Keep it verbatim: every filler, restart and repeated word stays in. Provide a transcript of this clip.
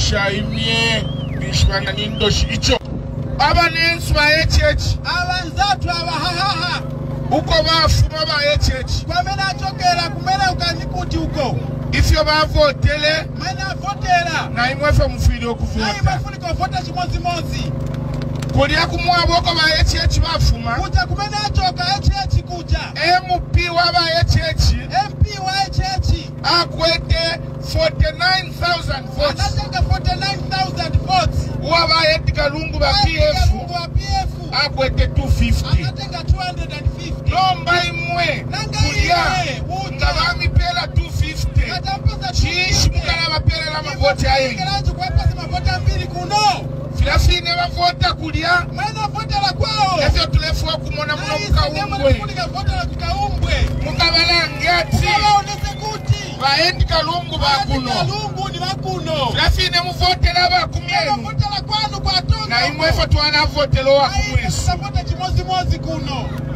shaimye bishwana nindoshi icho aba nensu ba echechi abanzatu abahahaha uko bafuma ba echechi kwamena achokera kumena ukanikuti uko ifyo bavotele mana votera na imwefe mufiri okuvota na imwefe nikuvota chimozi mozi kulia kumwabo uko ba echechi bafuma kuja kumena achoka echechi kuja M P wa ba echechi M P wa echechi akwete forty-nine thousand votes anataka forty-nine thousand votes wa ba Edgar Lungu ba P F wa P F akwete two fifty anataka two hundred fifty lomba imwe kulia ngabami pela two fifty chishi mukala bapela la mavoti ayi kiranji kwa pesa mavoti mbili kuno filafine bavota kulia mwana vota la kwao evyo tulefua kumona muno mukaumbwe mukabala ngati ba Edgar Lungu bakuno Lungu ni bakuno filafine muvotela bakumenu vota la kwanu kwa tono na imwefa tuana votelo wakumwesu vota chimozi mozi kuno